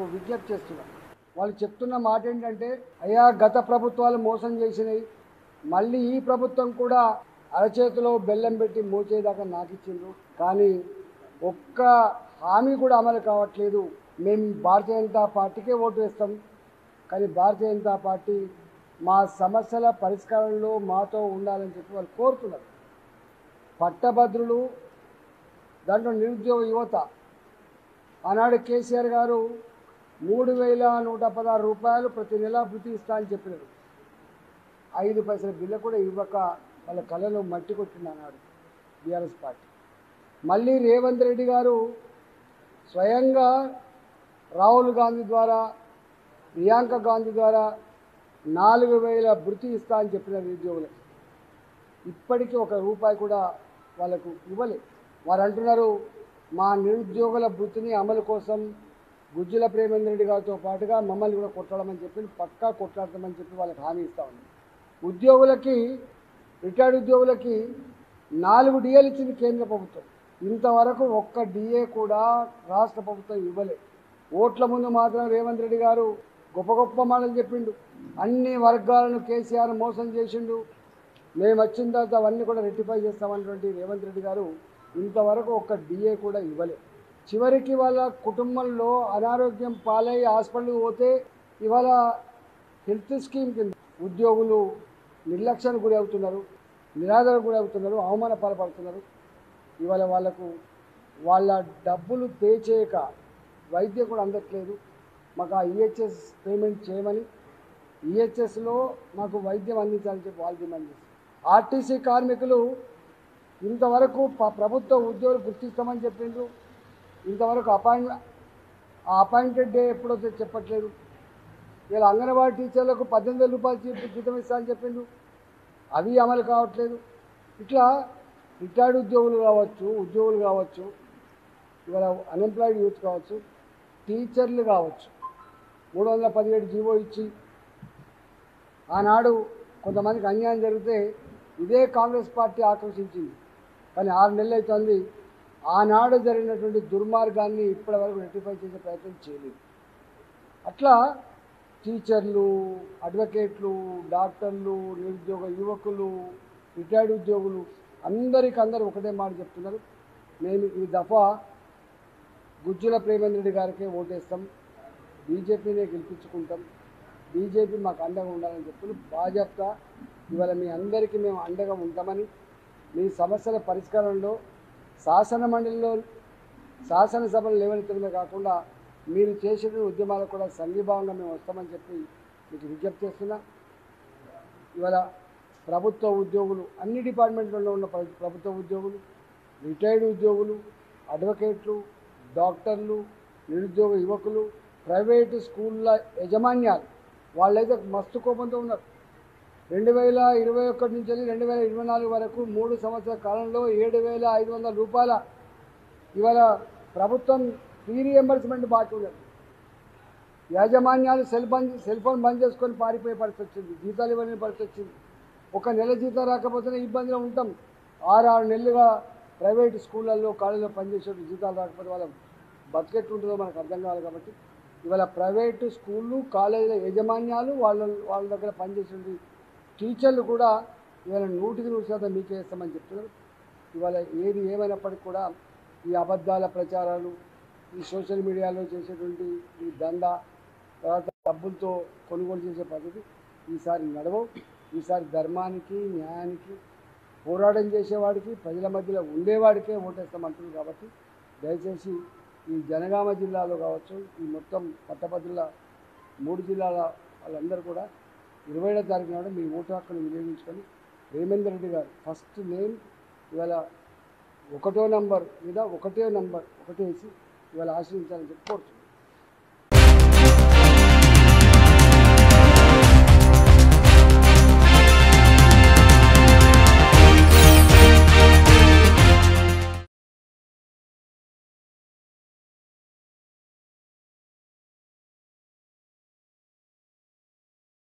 వాళ్ళకు విజ్ఞప్తి చేస్తున్నారు. వాళ్ళు చెప్తున్న మాట ఏంటంటే, అయ్యా గత ప్రభుత్వాలు మోసం చేసినాయి, మళ్ళీ ఈ ప్రభుత్వం కూడా అరచేతిలో బెల్లం పెట్టి మోచేదాకా నాకు ఇచ్చిండ్రు, కానీ ఒక్క హామీ కూడా అమలు కావట్లేదు. మేము భారతీయ జనతా పార్టీకే ఓటు వేస్తాం, కానీ భారతీయ జనతా పార్టీ మా సమస్యల పరిష్కారంలో మాతో ఉండాలని చెప్పి వాళ్ళు కోరుతున్నారు. పట్టభద్రులు, దాంట్లో నిరుద్యోగ యువత, ఆనాడు కేసీఆర్ గారు 3,116 రూపాయలు ప్రతి నెల వృత్తి ఇస్తా అని చెప్పినారు. 5 పైసల బిల్లు కూడా ఇవ్వక వాళ్ళ కళలో మట్టి కొట్టింది అన్నాడు బీఆర్ఎస్ పార్టీ. మళ్ళీ రేవంత్ రెడ్డి గారు స్వయంగా రాహుల్ గాంధీ ద్వారా, ప్రియాంక గాంధీ ద్వారా 4,000 వృత్తి ఇస్తా అని చెప్పిన నిరుద్యోగులకు ఇప్పటికీ 1 రూపాయి కూడా వాళ్ళకు ఇవ్వలేదు. వారు అంటున్నారు, మా నిరుద్యోగుల వృత్తిని అమలు కోసం గుజ్జుల ప్రేమేందర్ రెడ్డి గారితో పాటుగా మమ్మల్ని కూడా కొట్లాడమని చెప్పి, పక్కా కొట్లాడతామని చెప్పి వాళ్ళకి హామీ ఇస్తా ఉంది. ఉద్యోగులకి, రిటైర్డ్ ఉద్యోగులకి 4 డిఏలు ఇచ్చింది కేంద్ర ప్రభుత్వం. ఇంతవరకు ఒక్క డిఏ కూడా రాష్ట్ర ప్రభుత్వం ఇవ్వలేదు. ఓట్ల ముందు మాత్రం రేవంత్ రెడ్డి గారు గొప్ప గొప్ప మాటలు చెప్పిండు. అన్ని వర్గాలను కేసీఆర్ మోసం చేసిండు, మేము వచ్చిన తర్వాత అవన్నీ కూడా రెక్టిఫై చేస్తామన్నటువంటి రేవంత్ రెడ్డి గారు ఇంతవరకు ఒక్క డిఏ కూడా ఇవ్వలేదు. చివరికి వాళ్ళ కుటుంబంలో అనారోగ్యం పాలై హాస్పిటల్కి పోతే ఇవాళ హెల్త్ స్కీమ్ కింద ఉద్యోగులు నిర్లక్ష్యానికి గురి అవుతున్నారు, నిరాదరణకు గురి అవుతున్నారు, అవమాన పాల్పడుతున్నారు. ఇవాళ వాళ్ళకు వాళ్ళ డబ్బులు పే చేయక వైద్యం కూడా అందట్లేదు. మాకు ఆ ఈహెచ్ఎస్ పేమెంట్ చేయమని, ఈహెచ్ఎస్లో మాకు వైద్యం అందించాలని చెప్పి వాళ్ళు డిమాండ్ చేస్తారు. ఆర్టీసీ కార్మికులు ఇంతవరకు ప్రభుత్వ ఉద్యోగులు గుర్తిస్తామని చెప్పిండ్రు, ఇంతవరకు అపాయింటెడ్ డే ఎప్పుడో చెప్పట్లేదు. ఇలా అంగన్వాడీ టీచర్లకు 18,000 రూపాయలు జీతం ఇస్తామని చెప్పిండ్రు, అవి అమలు కావట్లేదు. ఇట్లా రిటైర్డ్ ఉద్యోగులు కావచ్చు, ఇవాళ అన్ఎంప్లాయిడ్ యూత్ కావచ్చు, టీచర్లు కావచ్చు, 317 జీవో ఇచ్చి ఆనాడు కొంతమందికి అన్యాయం జరిగితే ఇదే కాంగ్రెస్ పార్టీ ఆక్రోశించింది. కానీ 6 నెలలు అవుతుంది, ఆనాడు జరిగినటువంటి దుర్మార్గాన్ని ఇప్పటివరకు రెక్టిఫై చేసే ప్రయత్నం చేయలేదు. అట్లా టీచర్లు, అడ్వకేట్లు, డాక్టర్లు, నిరుద్యోగ యువకులు, రిటైర్డ్ ఉద్యోగులు అందరూ ఒకటే మాట చెప్తున్నారు, మేము ఈ దఫా గుజ్జుల ప్రేమేందర్ రెడ్డి గారికే ఓటేస్తాం, బీజేపీనే గెలిపించుకుంటాం, బీజేపీ మాకు అండగా ఉండాలని చెప్తున్నారు. భాజపా ఇవాళ మీ అందరికీ మేము అండగా ఉంటామని, మీ సమస్యల పరిష్కారంలో శాసనసభలు లేవనెత్తడమే కాకుండా మీరు చేసిన ఉద్యమాలకు కూడా సంఘీభావంగా మేము వస్తామని చెప్పి మీకు విజ్ఞప్తి చేస్తున్నా. ఇవాళ ప్రభుత్వ ఉద్యోగులు, అన్ని డిపార్ట్మెంట్లలో ఉన్న ప్రభుత్వ ఉద్యోగులు, రిటైర్డ్ ఉద్యోగులు, అడ్వకేట్లు, డాక్టర్లు, నిరుద్యోగ యువకులు, ప్రైవేటు స్కూళ్ళ యజమాన్యాలు వాళ్ళైతే మస్తు కోపంతో ఉన్నారు. 2021 నుంచి 2024 వరకు 3 సంవత్సరాల కాలంలో 7,500 రూపాయల ఇవాళ ప్రభుత్వం ఫీ రీఎంబర్స్మెంట్ బాకీ ఉన్నది. యాజమాన్యాలు సెల్ ఫోన్ బంద్ చేసుకొని పారిపోయే పరిస్థితి వచ్చింది, జీతాలు ఇవ్వలేని పరిస్థితి వచ్చింది. 1 నెల జీతం రాకపోతేనే ఇబ్బందిలో ఉంటాం. 6 నెలలుగా ప్రైవేట్ స్కూళ్ళల్లో, కాలేజీలో పనిచేసే జీతాలు రాకపోతే వాళ్ళ బడ్జెట్ ఉంటుందో మనకు అర్థం కావాలి. కాబట్టి ఇవాళ ప్రైవేటు స్కూళ్ళు, కాలేజీల యజమాన్యాలు వాళ్ళ దగ్గర పనిచేసే టీచర్లు కూడా ఇవాళ 100% మీకే ఇస్తామని చెప్తున్నారు. ఇవాళ ఏది ఏమైనప్పటికీ కూడా ఈ అబద్ధాల ప్రచారాలు, ఈ సోషల్ మీడియాలో చేసేటువంటి ఈ దందా, తర్వాత డబ్బులతో కొనుగోలు చేసే పద్ధతి ఈసారి నడవవు. ఈసారి ధర్మానికి, న్యాయానికి పోరాటం చేసేవాడికి, ప్రజల మధ్యలో ఉండేవాడికే ఓటేస్తామంటున్నారు. కాబట్టి దయచేసి ఈ జనగామ జిల్లాలో కావచ్చు, ఈ మొత్తం పట్టభద్రుల 3 జిల్లాల వాళ్ళందరూ కూడా 20వ తారీఖు నాడు మీ ఓటు హక్కును వినియోగించుకొని రేమేందర్ రెడ్డి గారు ఫస్ట్ నేమ్ ఇవాళ 1వ నంబర్ మీద ఒకటే వేసి ఇవాళ ఆశ్రయించాలని చెప్పి కోరుతున్నాను.